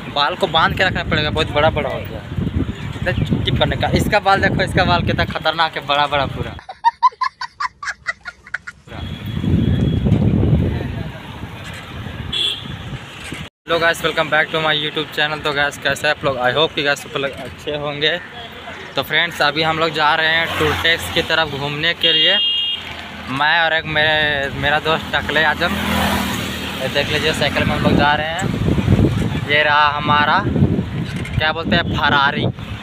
बाल को बांध के रखना पड़ेगा, बहुत बड़ा बड़ा हो गया चुप करने का। इसका बाल देखो, इसका बाल कितना खतरनाक है, बड़ा बड़ा पूरा। Hello guys, welcome back to my YouTube channel. तो गाइस कैसे है आप लोग? आई होप कि गाइस सब लोग अच्छे होंगे। तो फ्रेंड्स अभी हम लोग जा रहे हैं टूरटेक्स की तरफ घूमने के लिए। मैं और एक मेरा दोस्त टकले आजम, देख लीजिए साइकिल में हम लोग जा रहे हैं। ये रहा हमारा क्या बोलते हैं फरारी।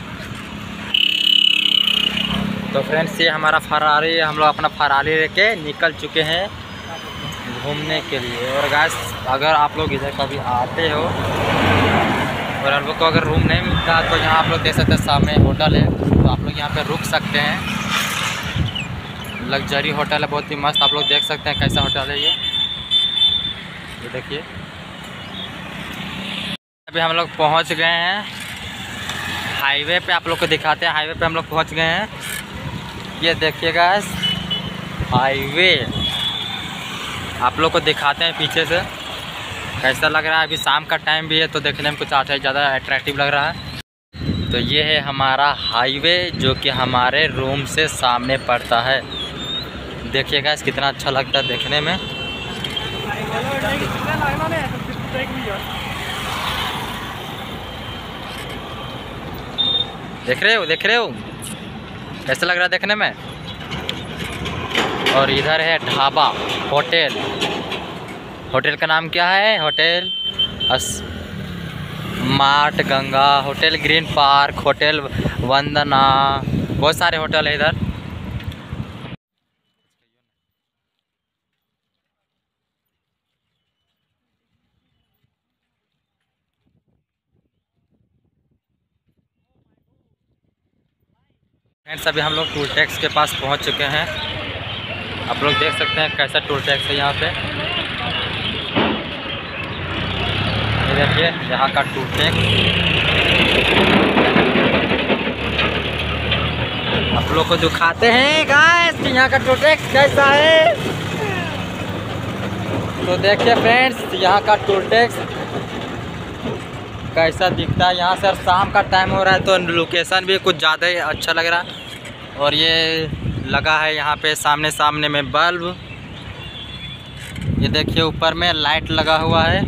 तो फ्रेंड्स ये हमारा फरारी, हम लोग अपना फरारी लेके निकल चुके हैं घूमने के लिए। और गाइस अगर आप लोग इधर कभी आते हो और आप लोग को अगर रूम नहीं मिलता तो यहाँ आप लोग देख सकते हैं सामने होटल है, तो आप लोग यहाँ पे रुक सकते हैं। लग्जरी होटल है, बहुत ही मस्त। आप लोग देख सकते हैं कैसा होटल है ये देखिए। अभी हम लोग पहुँच गए हैं हाईवे पे, आप लोग को दिखाते हैं। हाईवे पे हम लोग पहुँच गए हैं। ये देखिए गाइस हाईवे, आप लोग को दिखाते हैं पीछे से कैसा लग रहा है। अभी शाम का टाइम भी है तो देखने में कुछ ज़्यादा अट्रैक्टिव लग रहा है। तो ये है हमारा हाईवे जो कि हमारे रूम से सामने पड़ता है। देखिए गाइस कितना अच्छा लगता है देखने में। देख रहे हो कैसा लग रहा है देखने में। और इधर है ढाबा, होटल का नाम क्या है? Hotel smart Ganga, hotel green park, hotel Vandana, बहुत सारे होटल है इधर। फ्रेंड्स अभी हम लोग टूरटेक्स के पास पहुंच चुके हैं। आप लोग देख सकते हैं कैसा टूरटेक्स है यहाँ पे। ये देखिए यहाँ का टूरटेक्स। आप लोग को दिखाते हैं गाइस कि यहाँ का टूरटेक्स कैसा है। तो देखिए फ्रेंड्स यहाँ का टूरटेक्स कैसा दिखता है यहाँ से। और शाम का टाइम हो रहा है तो लोकेशन भी कुछ ज़्यादा ही अच्छा लग रहा है। और ये लगा है यहाँ पे सामने में बल्ब। ये देखिए ऊपर में लाइट लगा हुआ है।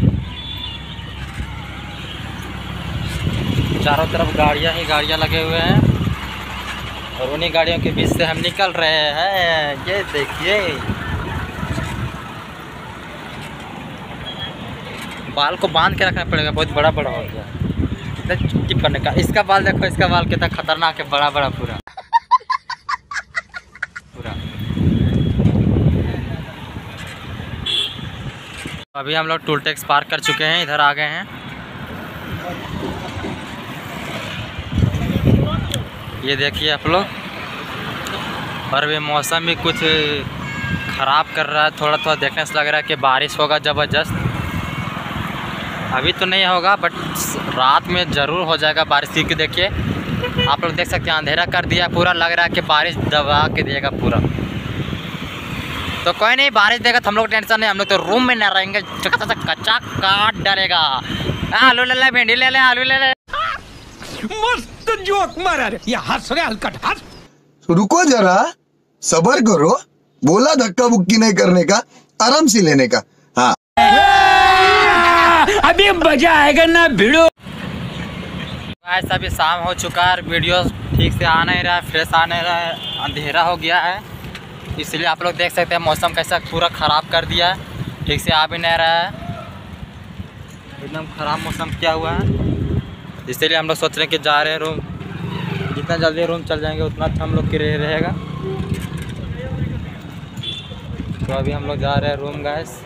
चारों तरफ गाड़ियाँ ही गाड़ियाँ लगे हुए हैं और उन्हीं गाड़ियों के बीच से हम निकल रहे हैं। ये देखिए बाल को बांध के रखना पड़ेगा, बहुत बड़ा बड़ा हो गया चुप करने का। इसका बाल देखो, इसका बाल कितना खतरनाक है, बड़ा बड़ा पूरा। अभी हम लोग टूरटेक्स पार कर चुके हैं, इधर आ गए हैं। ये देखिए आप लोग। और अभी मौसम भी कुछ ख़राब कर रहा है, थोड़ा देखने से लग रहा है कि बारिश होगा ज़बरदस्त। अभी तो नहीं होगा बट रात में ज़रूर हो जाएगा बारिश, क्योंकि देखिए आप लोग देख सकते हैं अंधेरा कर दिया पूरा। लग रहा है कि बारिश दबा के देगा पूरा। तो कोई नहीं, बारिश देगा तो हम लोग टेंशन नहीं, हम लोग तो रूम में न रहेंगे। कच्चा काट डरेगा। आलू ले ले, भिंडी ले ले, आलू ले ले। मस्त जोक मारा रे, ये हंस रहे हल्का हंस। रुको जरा, सबर करो। बोला धक्का बुक्की नहीं करने का, आराम से लेने का। हाँ अभी मजा आएगा ना भिड़ो। गाइस अभी शाम हो चुका है, वीडियो ठीक से आ नहीं रहा है, फ्रेश आ नहीं रहा है, अंधेरा हो गया है। इसलिए आप लोग देख सकते हैं मौसम कैसा पूरा ख़राब कर दिया है, ठीक से आ भी नहीं रहा है, एकदम ख़राब मौसम किया हुआ है। इसलिए हम लोग सोच रहे हैं कि जा रहे हैं रूम, जितना जल्दी रूम चल जाएंगे उतना अच्छा हम लोग के रहेगा। तो अभी हम लोग जा रहे हैं रूम गाइस।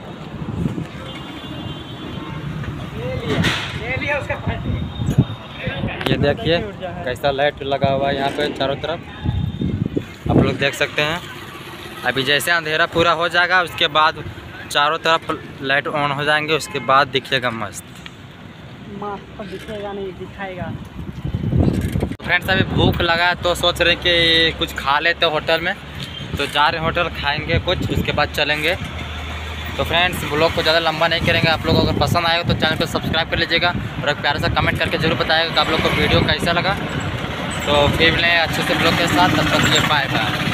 ये देखिए कैसा लाइट लगा हुआ है यहाँ पे चारों तरफ, आप लोग देख सकते हैं। अभी जैसे अंधेरा पूरा हो जाएगा उसके बाद चारों तरफ लाइट ऑन हो जाएंगे, उसके बाद दिखेगा मस्त दिखेगा नहीं, दिखाएगा। फ्रेंड्स अभी भूख लगा है तो सोच रहे कि कुछ खा लेते होटल में, तो जा रहे होटल खाएंगे कुछ, उसके बाद चलेंगे। तो फ्रेंड्स ब्लॉग को ज़्यादा लंबा नहीं करेंगे। आप लोग अगर पसंद आएगा तो चैनल को सब्सक्राइब कर लीजिएगा और एक प्यारा सा कमेंट करके जरूर बताएगा कि आप लोग को वीडियो कैसा लगा। तो फिर मिलें अच्छे से ब्लॉग के साथ, तब तक के लिए बाय बाय।